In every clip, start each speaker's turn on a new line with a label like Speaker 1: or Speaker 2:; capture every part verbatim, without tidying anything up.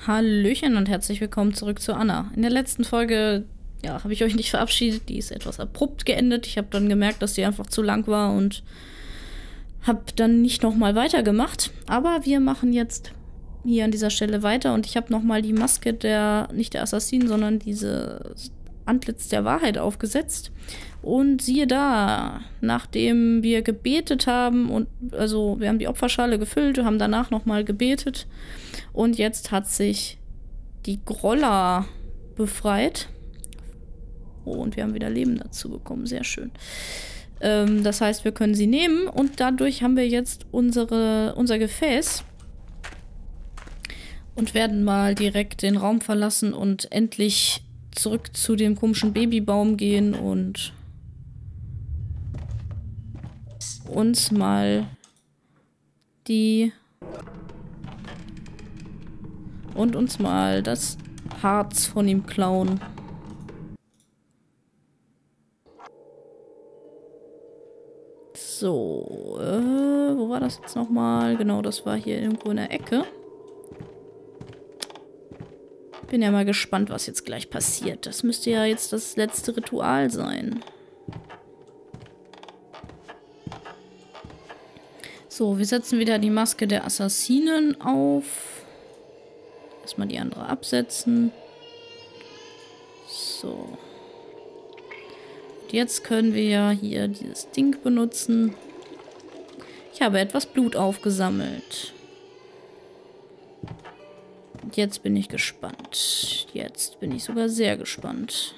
Speaker 1: Hallöchen und herzlich willkommen zurück zu Anna. In der letzten Folge, ja, habe ich euch nicht verabschiedet. Die ist etwas abrupt geendet. Ich habe dann gemerkt, dass die einfach zu lang war und habe dann nicht nochmal weitergemacht. Aber wir machen jetzt hier an dieser Stelle weiter und ich habe nochmal die Maske der, nicht der Assassinen, sondern diese Antlitz der Wahrheit aufgesetzt. Und siehe da, nachdem wir gebetet haben und, also wir haben die Opferschale gefüllt, haben danach nochmal gebetet und jetzt hat sich die Grolla befreit. Oh, und wir haben wieder Leben dazu bekommen, sehr schön. Ähm, das heißt, wir können sie nehmen und dadurch haben wir jetzt unsere, unser Gefäß und werden mal direkt den Raum verlassen und endlich zurück zu dem komischen Babybaum gehen und uns mal die und uns mal das Harz von ihm klauen. So, äh, wo war das jetzt nochmal? Genau, das war hier irgendwo in der Ecke. Bin ja mal gespannt, was jetzt gleich passiert. Das müsste ja jetzt das letzte Ritual sein. So, wir setzen wieder die Maske der Assassinen auf. Erstmal die andere absetzen. So. Und jetzt können wir ja hier dieses Ding benutzen. Ich habe etwas Blut aufgesammelt. Und jetzt bin ich gespannt. Jetzt bin ich sogar sehr gespannt.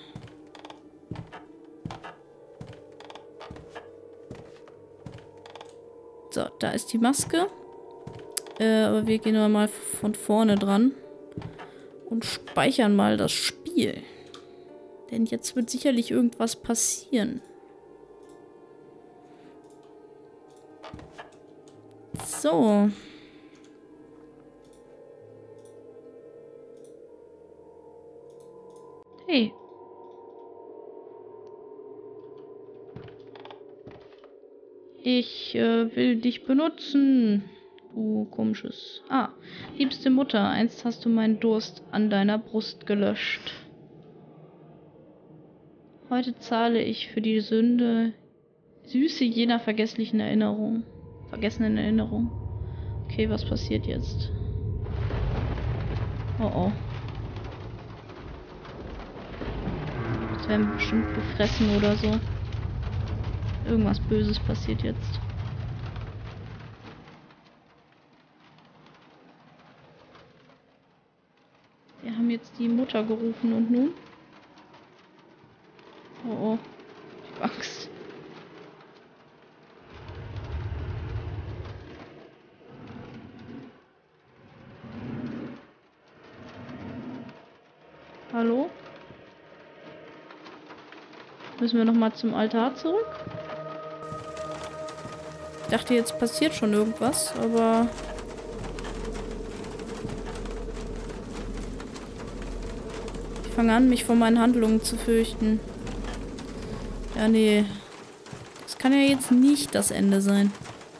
Speaker 1: So, da ist die Maske. Äh, aber wir gehen mal von vorne dran. Und speichern mal das Spiel. Denn jetzt wird sicherlich irgendwas passieren. So. Hey. Ich äh, will dich benutzen, du komisches... Ah, liebste Mutter, einst hast du meinen Durst an deiner Brust gelöscht. Heute zahle ich für die Sünde Süße jener vergesslichen Erinnerung. Vergessenen Erinnerung. Okay, was passiert jetzt? Oh oh. Das werden bestimmt gefressen oder so. Irgendwas Böses passiert jetzt. Wir haben jetzt die Mutter gerufen und nun? Oh oh. Ich hab Angst. Hallo? Müssen wir nochmal zum Altar zurück? Ich dachte, jetzt passiert schon irgendwas, aber... Ich fange an, mich vor meinen Handlungen zu fürchten. Ja, nee. Das kann ja jetzt nicht das Ende sein.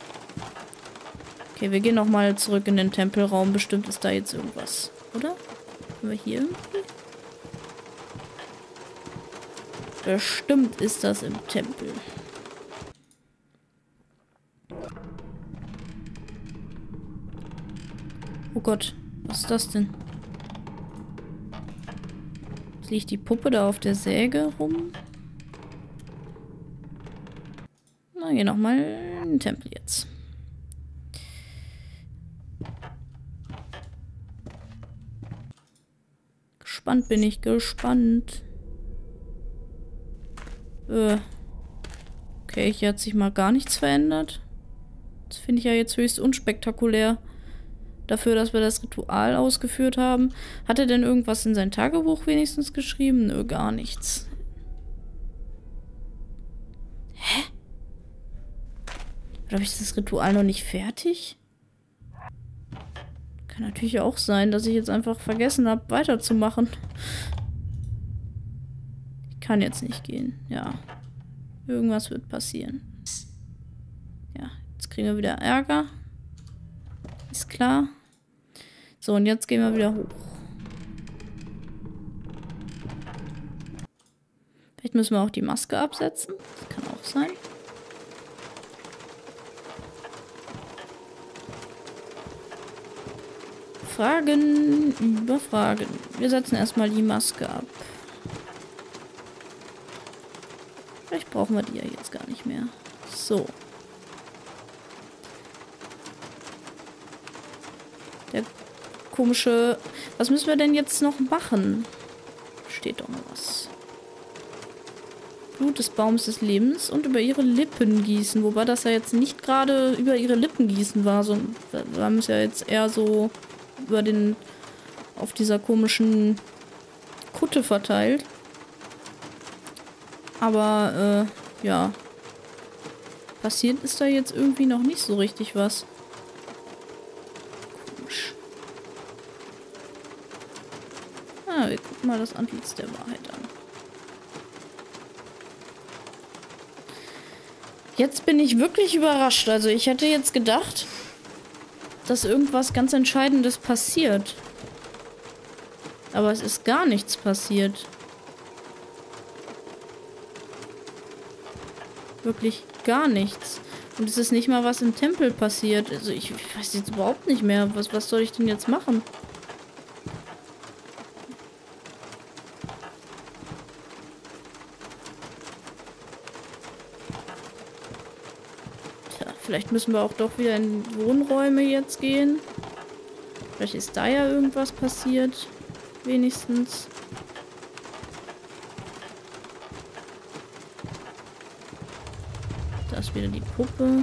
Speaker 1: Okay, wir gehen nochmal zurück in den Tempelraum. Bestimmt ist da jetzt irgendwas, oder? Können wir hier irgendwie? Bestimmt ist das im Tempel. Oh Gott, was ist das denn? Liegt die Puppe da auf der Säge rum? Na, geh nochmal in den Tempel jetzt. Gespannt bin ich, gespannt. Äh. Okay, hier hat sich mal gar nichts verändert. Das finde ich ja jetzt höchst unspektakulär. Dafür, dass wir das Ritual ausgeführt haben. Hat er denn irgendwas in sein Tagebuch wenigstens geschrieben? Nö, gar nichts. Hä? Oder habe ich das Ritual noch nicht fertig? Kann natürlich auch sein, dass ich jetzt einfach vergessen habe, weiterzumachen. Ich kann jetzt nicht gehen. Ja. Irgendwas wird passieren. Ja, jetzt kriegen wir wieder Ärger. Ist klar. So, und jetzt gehen wir wieder hoch. Jetzt müssen wir auch die Maske absetzen. Das kann auch sein. Fragen über Fragen. Wir setzen erstmal die Maske ab. Vielleicht brauchen wir die ja jetzt gar nicht mehr. So. Der komische... Was müssen wir denn jetzt noch machen? Steht doch noch was. Blut des Baums des Lebens und über ihre Lippen gießen. Wobei das ja jetzt nicht gerade über ihre Lippen gießen war. So, wir haben es ja jetzt eher so über den... auf dieser komischen Kutte verteilt. Aber, äh, ja. Passiert ist da jetzt irgendwie noch nicht so richtig was. Komisch. Ah, wir gucken mal das Antlitz der Wahrheit an. Jetzt bin ich wirklich überrascht. Also ich hätte jetzt gedacht, dass irgendwas ganz Entscheidendes passiert. Aber es ist gar nichts passiert. Wirklich gar nichts. Und es ist nicht mal was im Tempel passiert. Also ich, ich weiß jetzt überhaupt nicht mehr. Was, was soll ich denn jetzt machen? Tja, vielleicht müssen wir auch doch wieder in Wohnräume jetzt gehen. Vielleicht ist da ja irgendwas passiert. Wenigstens. Da ist wieder die Puppe.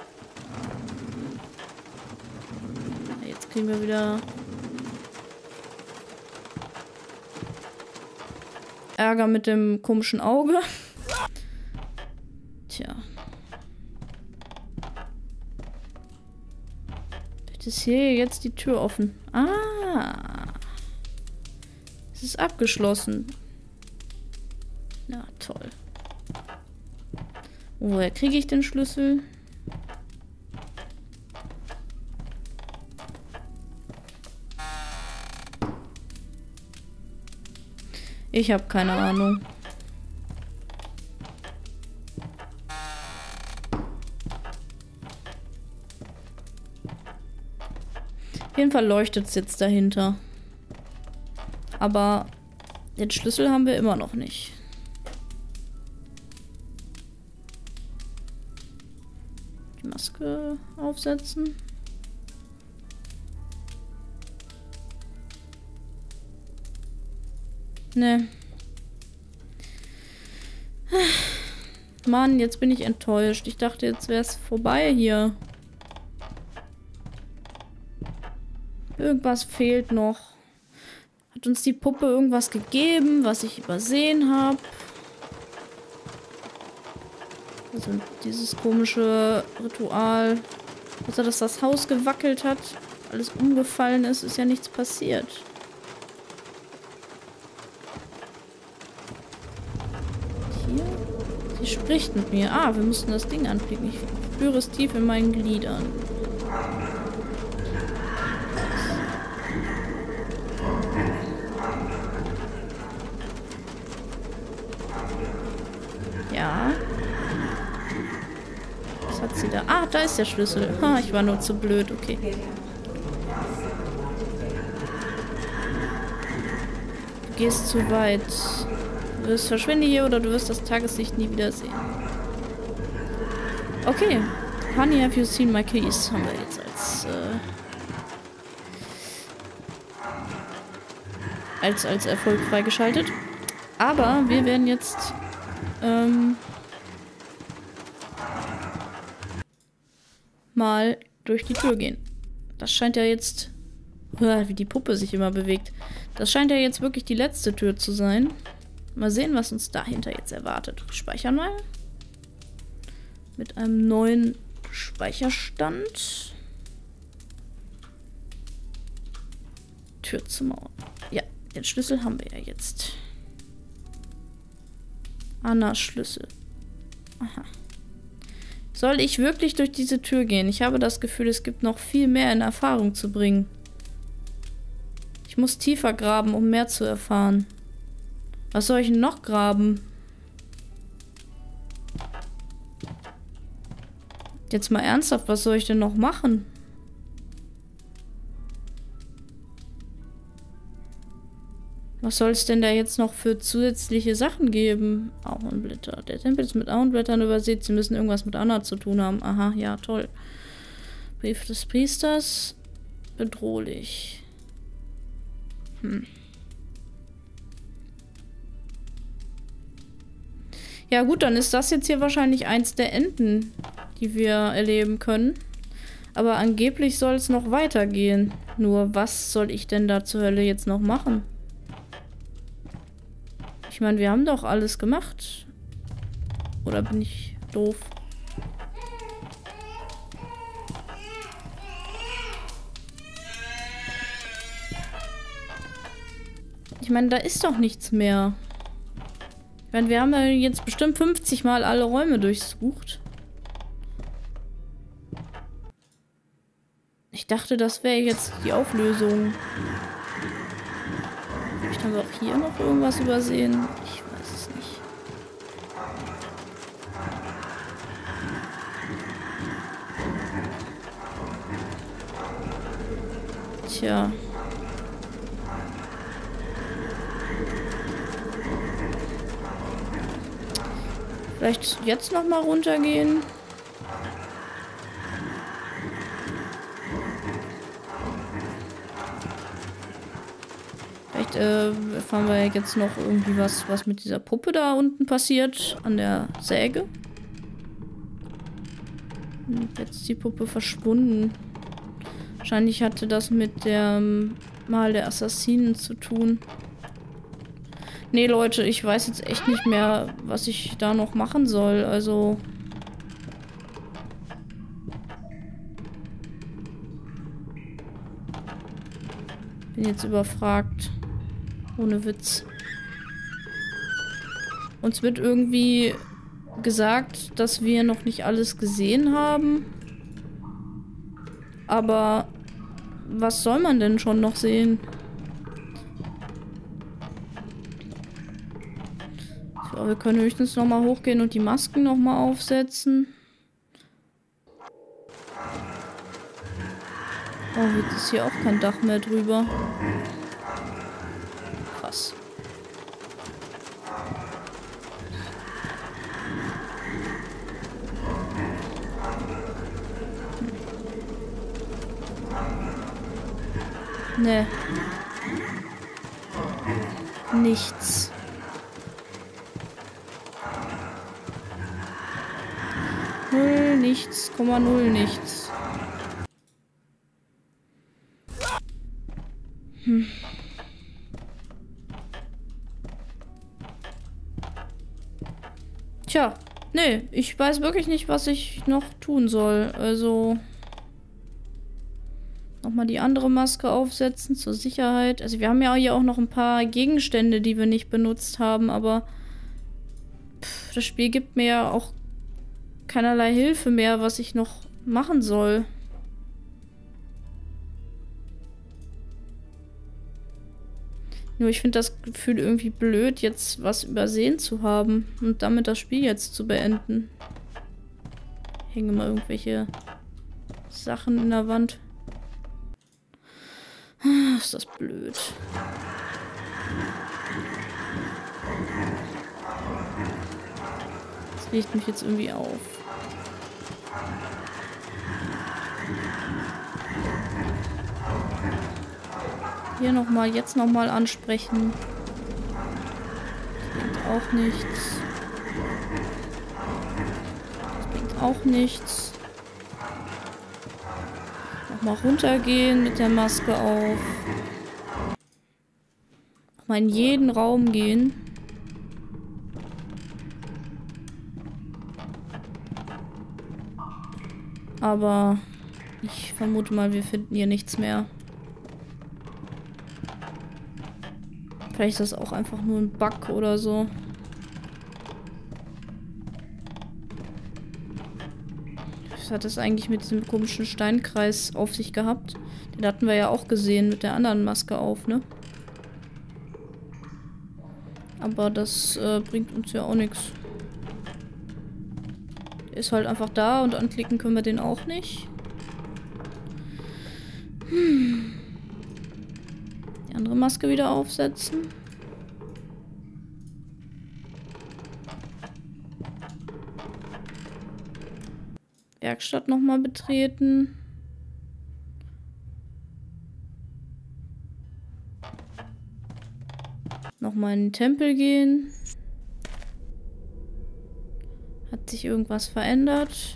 Speaker 1: Jetzt kriegen wir wieder Ärger mit dem komischen Auge. Tja. Vielleicht ist hier jetzt die Tür offen. Ah. Es ist abgeschlossen. Na, toll. Woher kriege ich den Schlüssel? Ich habe keine Ahnung. Auf jeden Fall leuchtet es jetzt dahinter. Aber den Schlüssel haben wir immer noch nicht. Die Maske aufsetzen. Ne. Mann, jetzt bin ich enttäuscht. Ich dachte, jetzt wäre es vorbei hier. Irgendwas fehlt noch. Hat uns die Puppe irgendwas gegeben, was ich übersehen habe? Also dieses komische Ritual. Also, dass das Haus gewackelt hat, alles umgefallen ist, ist ja nichts passiert. Hier? Sie spricht mit mir. Ah, wir mussten das Ding anklicken. Ich spüre es tief in meinen Gliedern. Ja. Was hat sie da? Ah, da ist der Schlüssel. Ha, ich war nur zu blöd. Okay. Du gehst zu weit. Du wirst verschwinde hier oder du wirst das Tageslicht nie wiedersehen. Okay. Honey, have you seen my keys? Haben wir jetzt als, äh, als, als Erfolg freigeschaltet. Aber wir werden jetzt ähm, mal durch die Tür gehen. Das scheint ja jetzt... Wie die Puppe sich immer bewegt. Das scheint ja jetzt wirklich die letzte Tür zu sein. Mal sehen, was uns dahinter jetzt erwartet. Speichern mal. Mit einem neuen Speicherstand. Tür zur Mauer. Ja, den Schlüssel haben wir ja jetzt. Annas Schlüssel. Aha. Soll ich wirklich durch diese Tür gehen? Ich habe das Gefühl, es gibt noch viel mehr in Erfahrung zu bringen. Ich muss tiefer graben, um mehr zu erfahren. Was soll ich noch graben? Jetzt mal ernsthaft, was soll ich denn noch machen? Was soll es denn da jetzt noch für zusätzliche Sachen geben? Ahornblätter. Der Tempel ist mit Ahornblättern übersät. Sie müssen irgendwas mit Anna zu tun haben. Aha, ja, toll. Brief des Priesters. Bedrohlich. Hm. Ja gut, dann ist das jetzt hier wahrscheinlich eins der Enden, die wir erleben können. Aber angeblich soll es noch weitergehen. Nur was soll ich denn da zur Hölle jetzt noch machen? Ich meine, wir haben doch alles gemacht. Oder bin ich doof? Ich meine, da ist doch nichts mehr. Ich meine, wir haben ja jetzt bestimmt fünfzig Mal alle Räume durchsucht. Ich dachte, das wäre jetzt die Auflösung. Vielleicht haben wir auch hier noch irgendwas übersehen. Ich weiß es nicht. Tja. Vielleicht jetzt noch mal runtergehen. Vielleicht äh, erfahren wir jetzt noch irgendwie was, was mit dieser Puppe da unten passiert, an der Säge. Und jetzt ist die Puppe verschwunden. Wahrscheinlich hatte das mit dem Mal der Assassinen zu tun. Nee, Leute, ich weiß jetzt echt nicht mehr, was ich da noch machen soll. Also... Bin jetzt überfragt. Ohne Witz. Uns wird irgendwie gesagt, dass wir noch nicht alles gesehen haben. Aber was soll man denn schon noch sehen? So, wir können höchstens noch mal hochgehen und die Masken noch mal aufsetzen. Oh, jetzt ist hier auch kein Dach mehr drüber. Krass. Ne. Nichts. Null, nichts, Komma null, nichts. Hm. Tja, nee, ich weiß wirklich nicht, was ich noch tun soll. Also nochmal die andere Maske aufsetzen zur Sicherheit. Also wir haben ja hier auch noch ein paar Gegenstände, die wir nicht benutzt haben, aber pff, das Spiel gibt mir ja auch keinerlei Hilfe mehr, was ich noch machen soll. Nur ich finde das Gefühl irgendwie blöd, jetzt was übersehen zu haben und damit das Spiel jetzt zu beenden. Hängen mal irgendwelche Sachen in der Wand. Ist das blöd. Das regt mich jetzt irgendwie auf. Hier nochmal, jetzt nochmal ansprechen. Das bringt auch nichts. Das bringt auch nichts. Nochmal runtergehen mit der Maske auf. Nochmal in jeden Raum gehen. Aber ich vermute mal, wir finden hier nichts mehr. Vielleicht ist das auch einfach nur ein Bug oder so. Was hat das eigentlich mit diesem komischen Steinkreis auf sich gehabt? Den hatten wir ja auch gesehen mit der anderen Maske auf, ne? Aber das äh, bringt uns ja auch nichts. Der ist halt einfach da und anklicken können wir den auch nicht. Hm. Die andere Maske wieder aufsetzen. Werkstatt nochmal betreten. Nochmal in den Tempel gehen. Hat sich irgendwas verändert?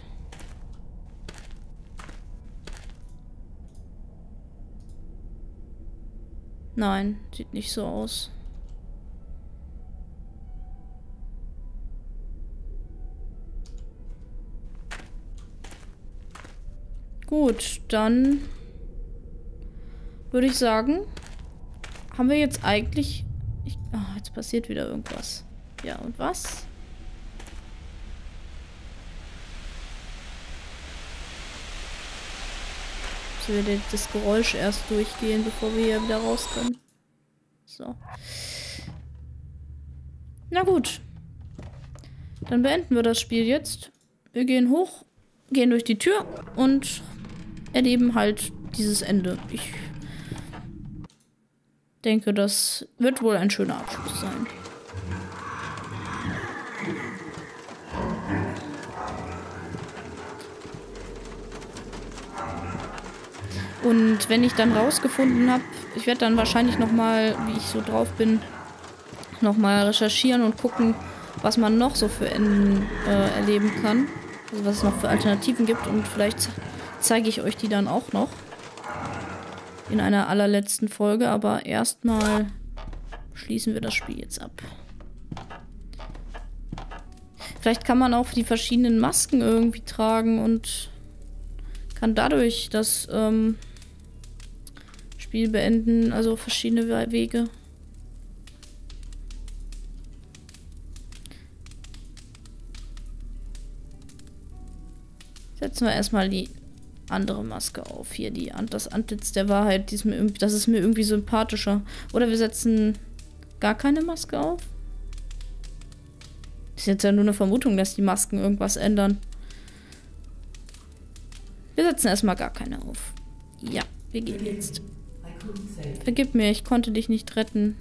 Speaker 1: Nein, sieht nicht so aus. Gut, dann würde ich sagen, haben wir jetzt eigentlich... Ich, oh, jetzt passiert wieder irgendwas. Ja, und was? Müssen wir das Geräusch erst durchgehen, bevor wir hier wieder raus können. So. Na gut. Dann beenden wir das Spiel jetzt. Wir gehen hoch, gehen durch die Tür und erleben halt dieses Ende. Ich denke, das wird wohl ein schöner Abschluss sein. Und wenn ich dann rausgefunden habe, ich werde dann wahrscheinlich nochmal, wie ich so drauf bin, nochmal recherchieren und gucken, was man noch so für Enden äh, erleben kann. Also was es noch für Alternativen gibt und vielleicht zeige ich euch die dann auch noch in einer allerletzten Folge. Aber erstmal schließen wir das Spiel jetzt ab. Vielleicht kann man auch die verschiedenen Masken irgendwie tragen und kann dadurch das ähm, Spiel beenden, also verschiedene Wege. Setzen wir erstmal die andere Maske auf. Hier, die, das Antlitz der Wahrheit. Die ist mir, das ist mir irgendwie sympathischer. Oder wir setzen gar keine Maske auf. Das ist jetzt ja nur eine Vermutung, dass die Masken irgendwas ändern. Wir setzen erstmal gar keine auf. Ja, wir gehen jetzt. Vergib mir, ich konnte dich nicht retten.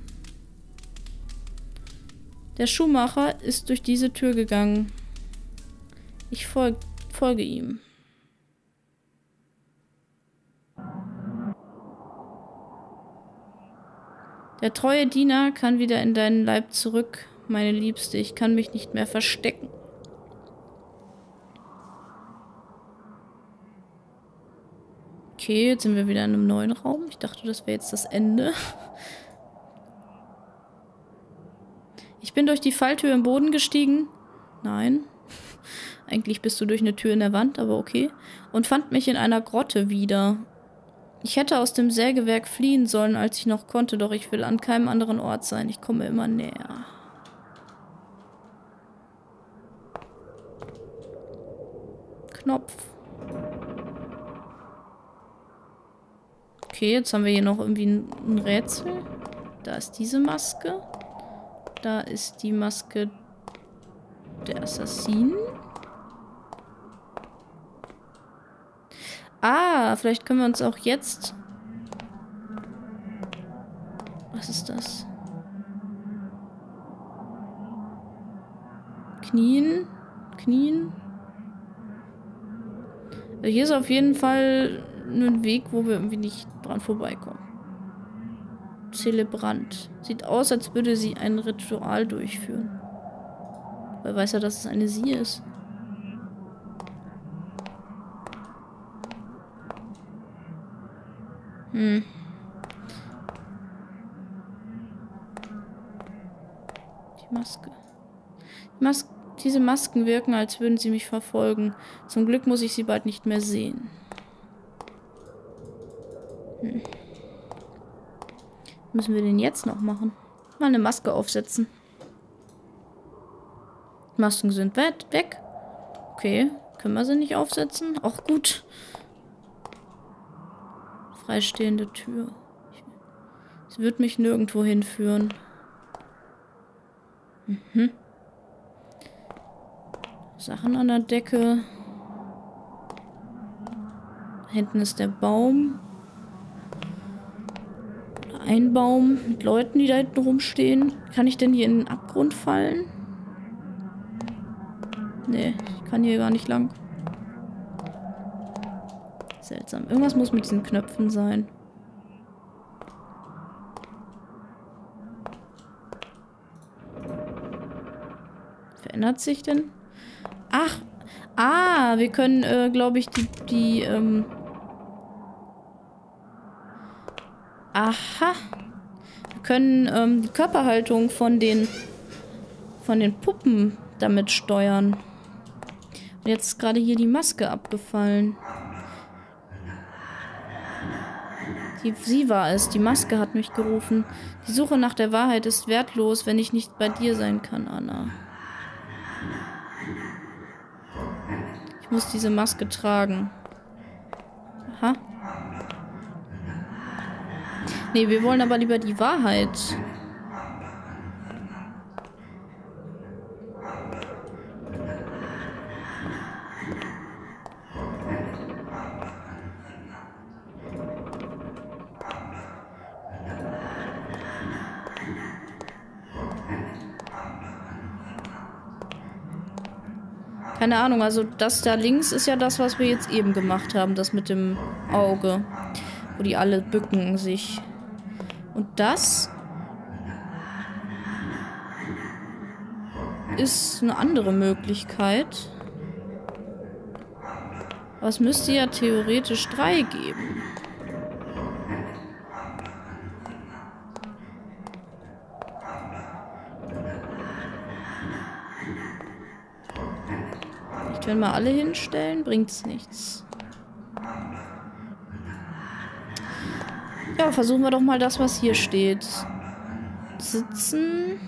Speaker 1: Der Schuhmacher ist durch diese Tür gegangen. Ich folg, folge ihm. Der treue Diener kann wieder in deinen Leib zurück, meine Liebste. Ich kann mich nicht mehr verstecken. Okay, jetzt sind wir wieder in einem neuen Raum. Ich dachte, das wäre jetzt das Ende. Ich bin durch die Falltür im Boden gestiegen. Nein. Eigentlich bist du durch eine Tür in der Wand, aber okay. Und fand mich in einer Grotte wieder. Ich hätte aus dem Sägewerk fliehen sollen, als ich noch konnte, doch ich will an keinem anderen Ort sein. Ich komme immer näher. Knopf. Okay, jetzt haben wir hier noch irgendwie ein, ein Rätsel. Da ist diese Maske. Da ist die Maske der Assassinen. Ah, vielleicht können wir uns auch jetzt... Was ist das? Knien? Knien? Also hier ist auf jeden Fall ein Weg, wo wir irgendwie nicht dran vorbeikommen. Zelebrant. Sieht aus, als würde sie ein Ritual durchführen. Weil weiß ja, dass es eine sie ist. Hm. Die Maske. Die Mas- diese Masken wirken, als würden sie mich verfolgen. Zum Glück muss ich sie bald nicht mehr sehen. Hm. Was müssen wir denn jetzt noch machen? Mal eine Maske aufsetzen. Die Masken sind weg. Okay, können wir sie nicht aufsetzen? Auch gut. Freistehende Tür. Sie wird mich nirgendwo hinführen. Mhm. Sachen an der Decke. Da hinten ist der Baum. Ein Baum mit Leuten, die da hinten rumstehen. Kann ich denn hier in den Abgrund fallen? Nee, ich kann hier gar nicht lang. Seltsam. Irgendwas muss mit diesen Knöpfen sein. Verändert sich denn? Ach! Ah! Wir können, äh, glaube ich, die, die, ähm... Aha! Wir können, ähm, die Körperhaltung von den, von den Puppen damit steuern. Und jetzt ist gerade hier die Maske abgefallen. Die, sie war es. Die Maske hat mich gerufen. Die Suche nach der Wahrheit ist wertlos, wenn ich nicht bei dir sein kann, Anna. Ich muss diese Maske tragen. Aha. Nee, wir wollen aber lieber die Wahrheit. Keine Ahnung, also das da links ist ja das, was wir jetzt eben gemacht haben, das mit dem Auge, wo die alle bücken sich. Und das ist eine andere Möglichkeit. Aber es müsste ja theoretisch drei geben. Wenn wir alle hinstellen, bringt es nichts. Ja, versuchen wir doch mal das, was hier steht. Sitzen.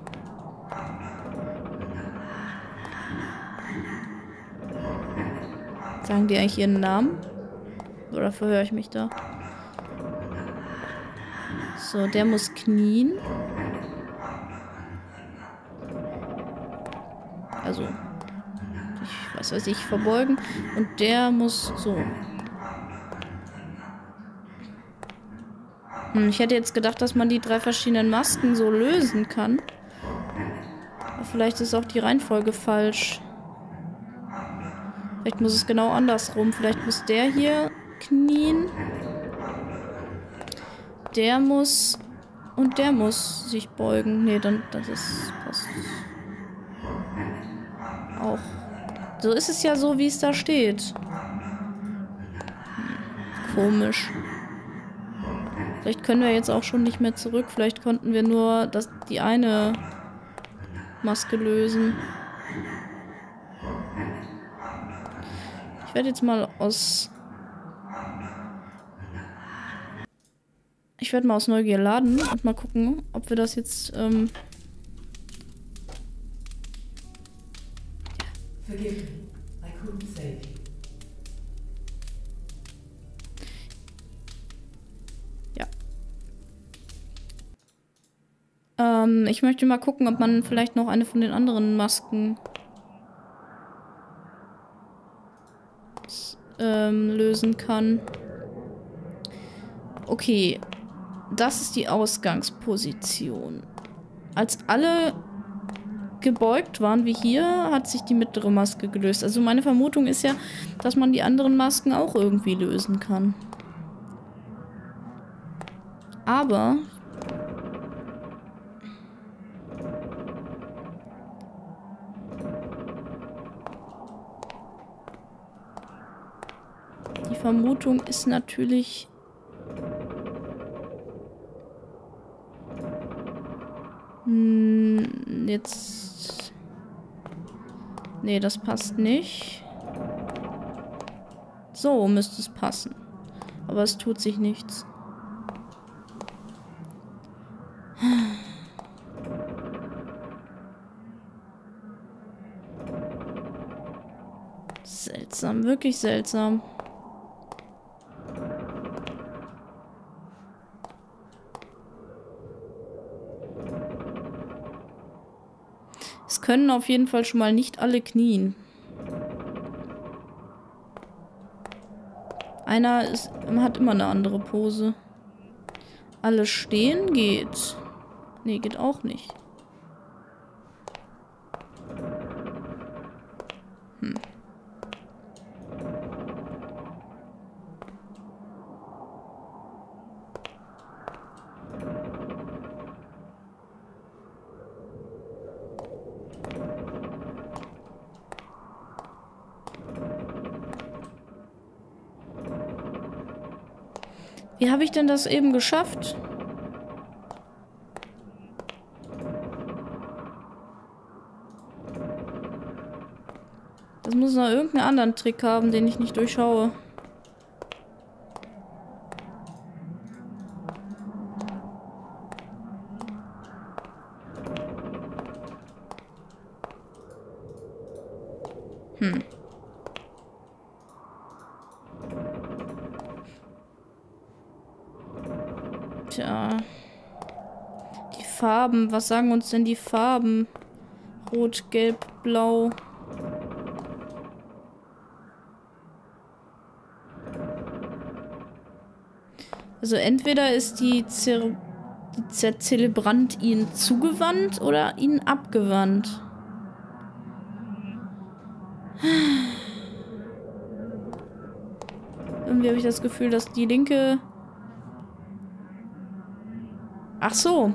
Speaker 1: Sagen die eigentlich ihren Namen? Oder verhöre ich mich da? So, der muss knien. Also... was weiß ich, verbeugen. Und der muss so. Hm, ich hätte jetzt gedacht, dass man die drei verschiedenen Masken so lösen kann. Aber vielleicht ist auch die Reihenfolge falsch. Vielleicht muss es genau andersrum. Vielleicht muss der hier knien. Der muss... Und der muss sich beugen. Nee, dann... Das ist... passt auch... So ist es ja so, wie es da steht. Komisch. Vielleicht können wir jetzt auch schon nicht mehr zurück. Vielleicht konnten wir nur das, die eine Maske lösen. Ich werde jetzt mal aus... Ich werde mal aus Neugier laden und mal gucken, ob wir das jetzt... Ähm
Speaker 2: Forgive me, I couldn't save you.
Speaker 1: Ja. Ähm, ich möchte mal gucken, ob man vielleicht noch eine von den anderen Masken ähm, lösen kann. Okay. Das ist die Ausgangsposition. Als alle gebeugt waren wie hier, hat sich die mittlere Maske gelöst. Also meine Vermutung ist ja, dass man die anderen Masken auch irgendwie lösen kann. Aber die Vermutung ist natürlich... Hm, jetzt... Nee, das passt nicht. So müsste es passen. Aber es tut sich nichts. Seltsam, wirklich seltsam. Es können auf jeden Fall schon mal nicht alle knien. Einer ist, hat immer eine andere Pose. Alle stehen geht. Nee, geht auch nicht. Hm. Wie habe ich denn das eben geschafft? Das muss noch irgendeinen anderen Trick haben, den ich nicht durchschaue. Hm. Tja. Die Farben. Was sagen uns denn die Farben? Rot, Gelb, Blau. Also entweder ist die, Zer die Zer Zelebrant ihnen zugewandt oder ihnen abgewandt. Irgendwie habe ich das Gefühl, dass die linke... Ach so.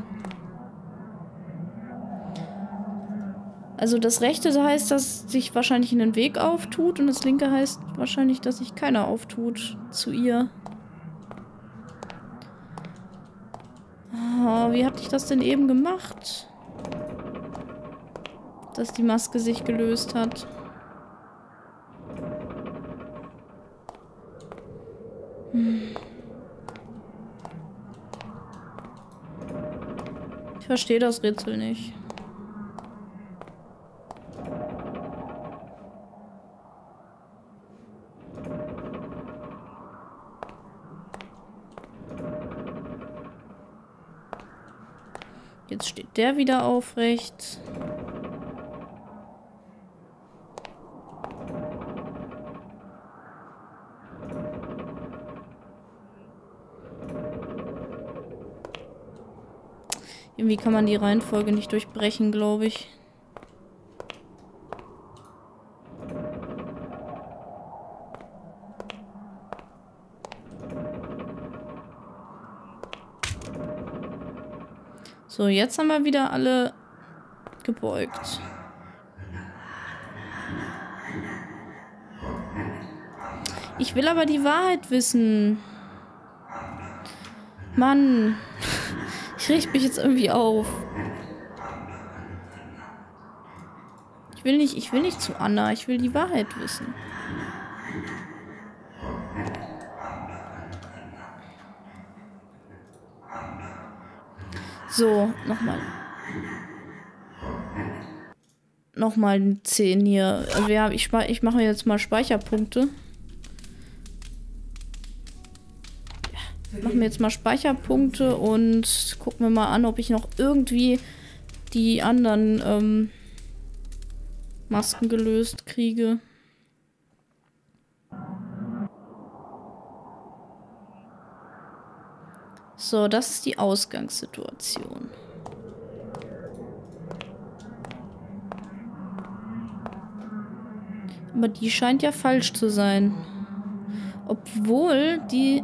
Speaker 1: Also das rechte heißt, dass sich wahrscheinlich einen Weg auftut und das linke heißt wahrscheinlich, dass sich keiner auftut zu ihr. Oh, wie hatte ich das denn eben gemacht? Dass die Maske sich gelöst hat. Hm. Ich verstehe das Rätsel nicht. Jetzt steht der wieder aufrecht. Irgendwie kann man die Reihenfolge nicht durchbrechen, glaube ich. So, jetzt haben wir wieder alle gebeugt. Ich will aber die Wahrheit wissen. Mann. Ich richte mich jetzt irgendwie auf. Ich will nicht, ich will nicht zu Anna. Ich will die Wahrheit wissen. So, nochmal. Nochmal zehn hier. Also wir haben, ich, ich mache jetzt mal Speicherpunkte. Machen wir jetzt mal Speicherpunkte und gucken wir mal an, ob ich noch irgendwie die anderen ähm, Masken gelöst kriege. So, das ist die Ausgangssituation. Aber die scheint ja falsch zu sein. Obwohl die...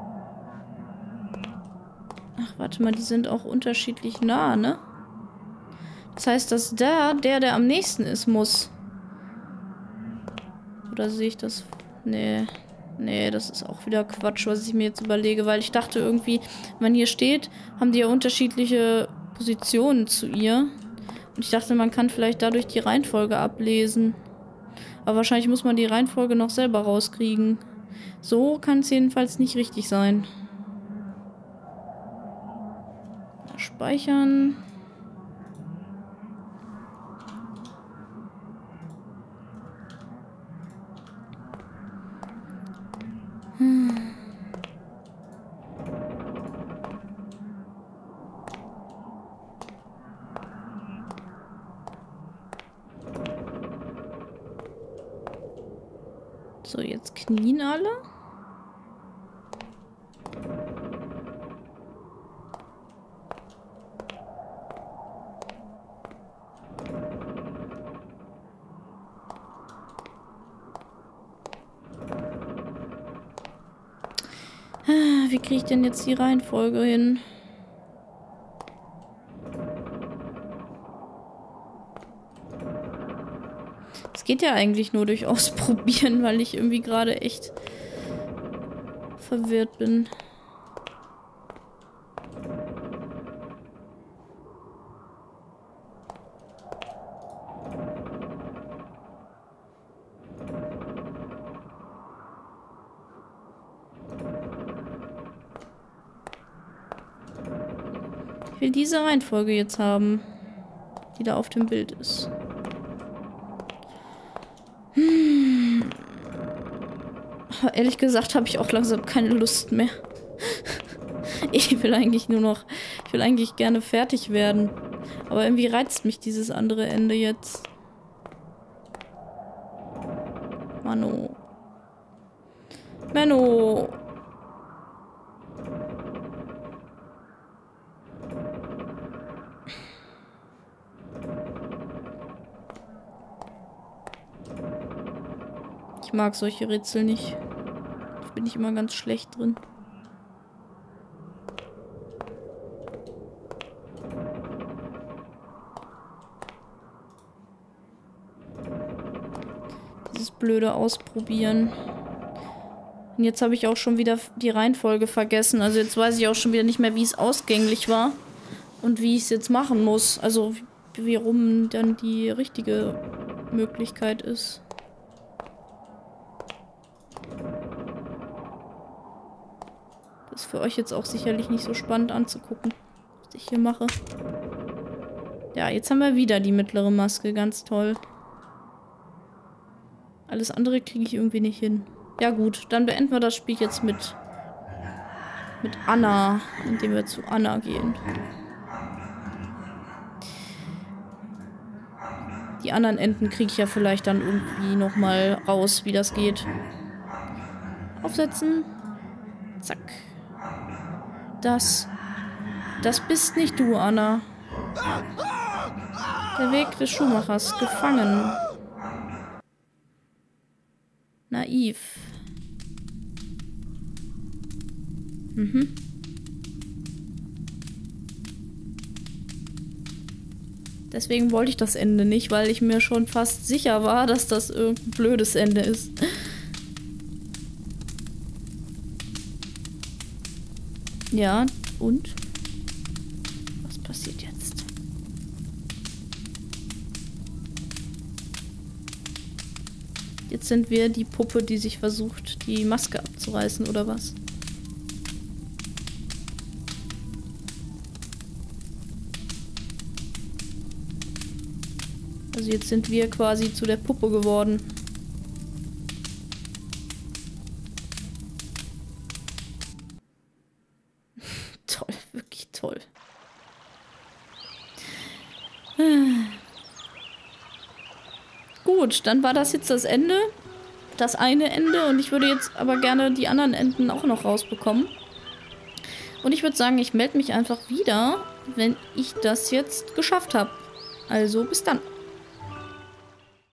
Speaker 1: Ach, warte mal, die sind auch unterschiedlich nah, ne? Das heißt, dass da, der, der am nächsten ist, muss. Oder sehe ich das? Nee. Nee, das ist auch wieder Quatsch, was ich mir jetzt überlege, weil ich dachte irgendwie, wenn man hier steht, haben die ja unterschiedliche Positionen zu ihr. Und ich dachte, man kann vielleicht dadurch die Reihenfolge ablesen. Aber wahrscheinlich muss man die Reihenfolge noch selber rauskriegen. So kann es jedenfalls nicht richtig sein. Speichern. Hm. So, jetzt knien alle. Wie kriege ich denn jetzt die Reihenfolge hin? Es geht ja eigentlich nur durch Ausprobieren, weil ich irgendwie gerade echt verwirrt bin. Ich will diese Reihenfolge jetzt haben, die da auf dem Bild ist. Hm. Aber ehrlich gesagt habe ich auch langsam keine Lust mehr. Ich will eigentlich nur noch... Ich will eigentlich gerne fertig werden. Aber irgendwie reizt mich dieses andere Ende jetzt. Mano. Menno. Ich mag solche Rätsel nicht. Da bin ich immer ganz schlecht drin. Dieses blöde Ausprobieren. Und jetzt habe ich auch schon wieder die Reihenfolge vergessen. Also jetzt weiß ich auch schon wieder nicht mehr, wie es ausgänglich war. Und wie ich es jetzt machen muss. Also wie rum dann die richtige Möglichkeit ist. Das ist für euch jetzt auch sicherlich nicht so spannend anzugucken, was ich hier mache. Ja, jetzt haben wir wieder die mittlere Maske. Ganz toll. Alles andere kriege ich irgendwie nicht hin. Ja gut, dann beenden wir das Spiel jetzt mit, mit Anna, indem wir zu Anna gehen. Die anderen Enden kriege ich ja vielleicht dann irgendwie nochmal raus, wie das geht. Aufsetzen. Zack. Das. Das bist nicht du, Anna. Der Weg des Schuhmachers. Gefangen. Naiv. Mhm. Deswegen wollte ich das Ende nicht, weil ich mir schon fast sicher war, dass das irgendein blödes Ende ist. Ja, und? Was passiert jetzt? Jetzt sind wir die Puppe, die sich versucht, die Maske abzureißen, oder was? Also jetzt sind wir quasi zu der Puppe geworden. Toll, wirklich toll. Gut, dann war das jetzt das Ende. Das eine Ende. Und ich würde jetzt aber gerne die anderen Enden auch noch rausbekommen. Und ich würde sagen, ich melde mich einfach wieder, wenn ich das jetzt geschafft habe. Also bis dann.